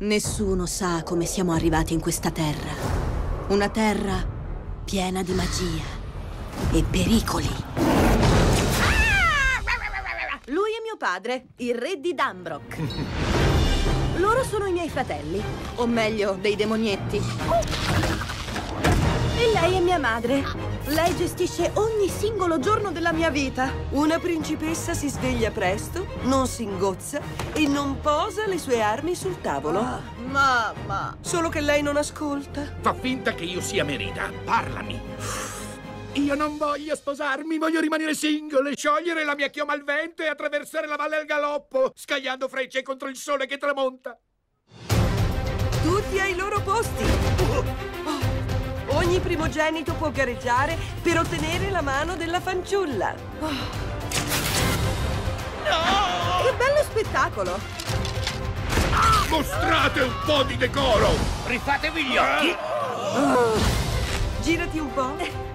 Nessuno sa come siamo arrivati in questa terra. Una terra piena di magia e pericoli. Lui è mio padre, il re di Danbrook. Loro sono i miei fratelli, o meglio, dei demonietti. E lei è mia madre. Lei gestisce ogni singolo giorno della mia vita. Una principessa si sveglia presto, non si ingozza e non posa le sue armi sul tavolo. Mamma! Solo che lei non ascolta. Fa finta che io sia Merida. Parlami. Io non voglio sposarmi, voglio rimanere single, sciogliere la mia chioma al vento e attraversare la valle al galoppo, scagliando frecce contro il sole che tramonta. Tutti ai loro posti. Ogni primogenito può gareggiare per ottenere la mano della fanciulla. Che bello spettacolo! Mostrate un po' di decoro! Rifatevi gli occhi! Girati un po'.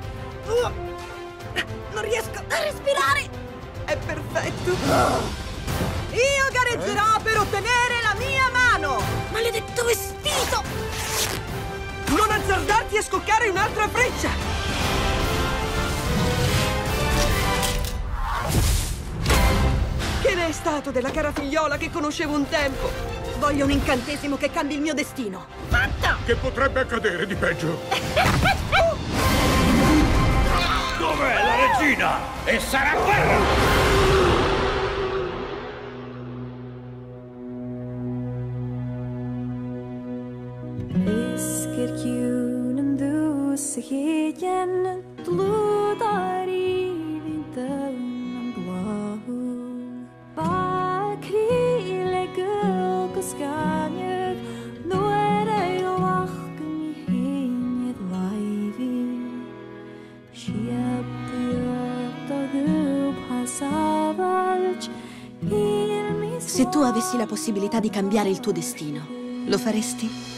Non riesco a respirare! È perfetto. Io gareggerò per ottenere la mia mano! Maledetto vestito! Non azzardarti a scoccare un'altra freccia! Che ne è stato della cara figliola che conoscevo un tempo? Voglio un incantesimo che cambi il mio destino. Fatta! Che potrebbe accadere di peggio? Dov'è la regina? E sarà guerra! Visker kjunen du sig igen Blodar i vintern blå Bak hvile gulk og skanjøv Nå det jo vakken i henget veivi Skjebjøt og gubb har savalj Se tu avessi la possibilità di cambiare il tuo destino, lo faresti?